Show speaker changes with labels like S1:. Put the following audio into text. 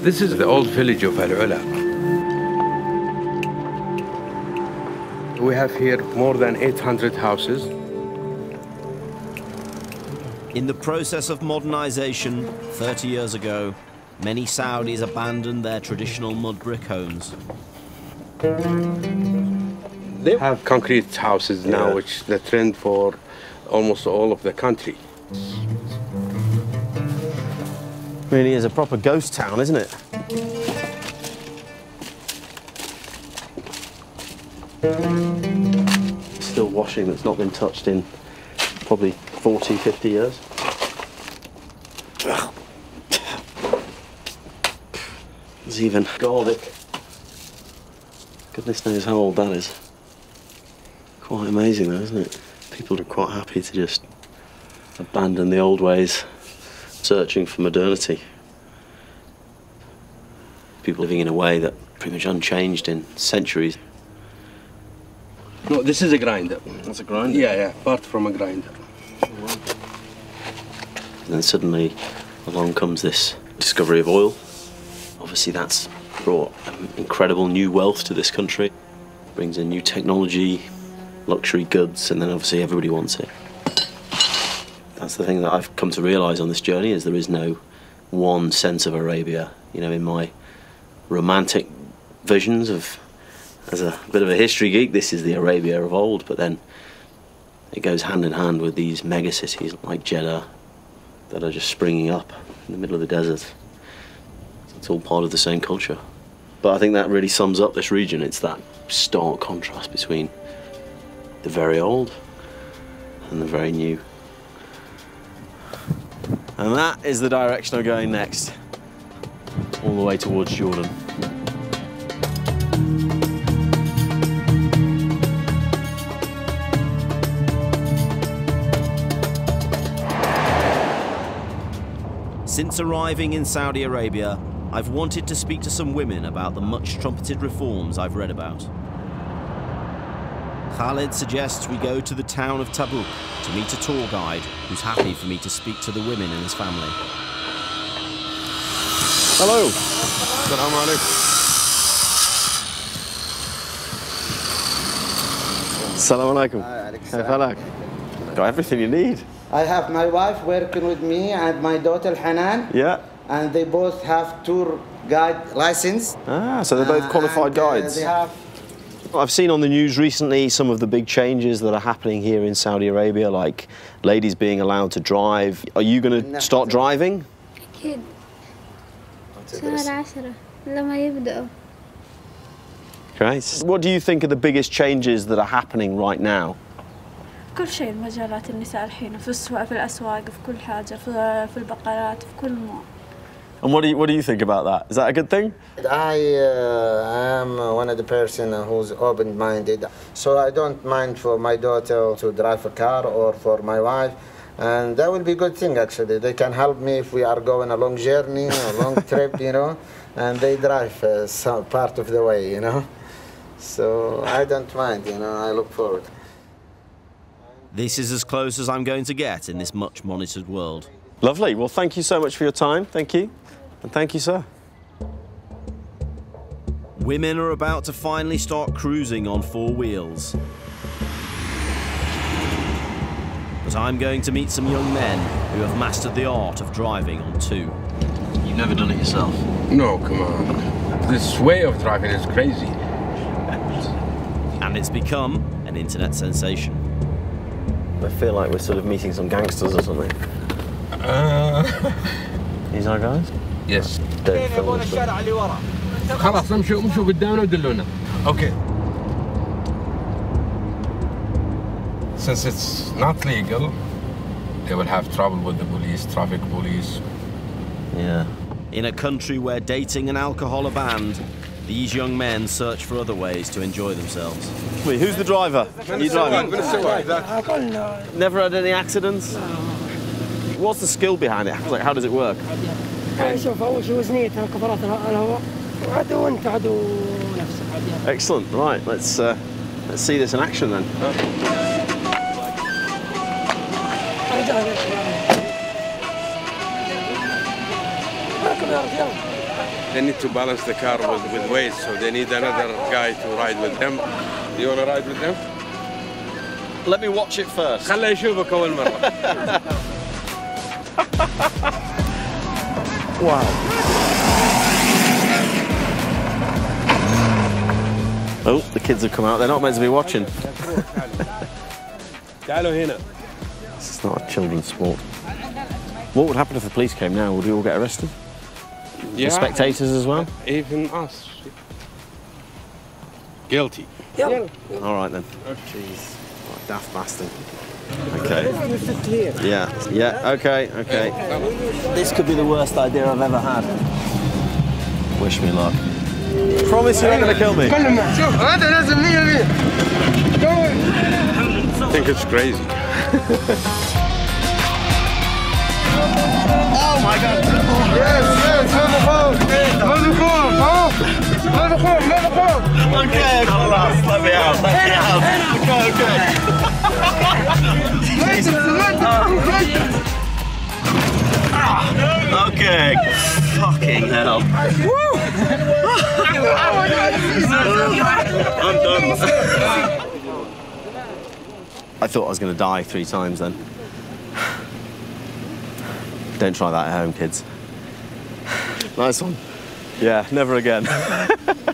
S1: This is the old village of Al-Ula. We have here more than 800 houses.
S2: In the process of modernization, 30 years ago, many Saudis abandoned their traditional mud brick homes.
S1: They have concrete houses now, which is the trend for almost all of the country.
S2: Really is a proper ghost town, isn't it? Still washing that's not been touched in probably 40, 50 years. There's even garlic. Goodness knows how old that is. Quite amazing though, isn't it? People are quite happy to just abandon the old ways, searching for modernity. People living in a way that pretty much unchanged in centuries.
S1: No, this is a grinder.
S2: That's a grinder?
S1: Yeah, apart from a grinder.
S2: And then suddenly along comes this discovery of oil. Obviously that's brought incredible new wealth to this country. Brings in new technology, luxury goods, and then obviously everybody wants it. That's the thing that I've come to realise on this journey, is there is no one sense of Arabia. You know, in my romantic visions of, as a bit of a history geek, this is the Arabia of old, but then it goes hand in hand with these mega cities like Jeddah that are just springing up in the middle of the desert. It's all part of the same culture. But I think that really sums up this region. It's that stark contrast between the very old and the very new. And that is the direction I'm going next, all the way towards Jordan. Since arriving in Saudi Arabia, I've wanted to speak to some women about the much trumpeted reforms I've read about. Khalid suggests we go to the town of Tabuk to meet a tour guide who's happy for me to speak to the women in his family. Hello.
S1: Assalamu alaikum.
S2: Assalamu alaikum. Got everything you need.
S3: I have my wife working with me and my daughter Hanan.
S2: Yeah.
S3: And they both have tour guide license.
S2: Ah, so they're both qualified guides.
S3: They have.
S2: I've seen on the news recently some of the big changes that are happening here in Saudi Arabia, like ladies being allowed to drive. Are you going to start driving?
S4: أكيد. شهر 10 لما يبدأوا.
S2: Great. What do you think are the biggest changes that are happening right now?
S5: كل شيء مجالات النساء الحين في الأسواق في كل حاجة في البقالات في كل مو.
S2: And what do you think about that? Is that a good thing?
S3: I am one of the person who's open-minded, so I don't mind for my daughter to drive a car or for my wife, and that will be a good thing actually. They can help me if we are going a long journey, a long trip, you know, and they drive some part of the way, you know. So I don't mind, you know. I look forward.
S2: This is as close as I'm going to get in this much monitored world. Lovely. Well, thank you so much for your time. Thank you. And thank you, sir. Women are about to finally start cruising on 4 wheels. But I'm going to meet some young men who have mastered the art of driving on 2. You've never done it yourself?
S1: No, come on. This way of driving is crazy.
S2: And it's become an internet sensation. I feel like we're sort of meeting some gangsters or something. These are guys?
S1: Yes.
S6: خلاص امشوا قدامنا ودلونا.
S1: Okay. Since it's not legal, they will have trouble with the police, traffic police.
S2: Yeah. In a country where dating and alcohol are banned, these young men search for other ways to enjoy themselves. Wait, who's the driver? Are you driving? Never had any accidents? What's the skill behind it? Like, how does it work? Excellent. Right, let's see this in action then.
S1: they need to balance the car with weight, so they need another guy to ride with them. Do you want to ride with them?
S2: Let me watch it first.
S1: خليه يشوفك أول مرة.
S2: Wow. Oh, the kids have come out. They're not meant to be watching. This is not a children's sport. What would happen if the police came now? Would we all get arrested?
S1: Yeah.
S2: The spectators as well?
S1: Even us. Guilty.
S2: Yep. All right then. Jeez. What a daft bastard. Okay. Yeah, yeah, okay, okay. This could be the worst idea I've ever had. Wish me luck. Promise you're not going to kill me.
S1: I think it's crazy.
S2: Oh my God!
S3: Yes,
S2: Okay, خلاص, let me out, let me out. Okay, okay. Fucking hell. I'm done. I thought I was going to die 3 times then. Don't try that at home, kids. Nice one. Yeah, never again.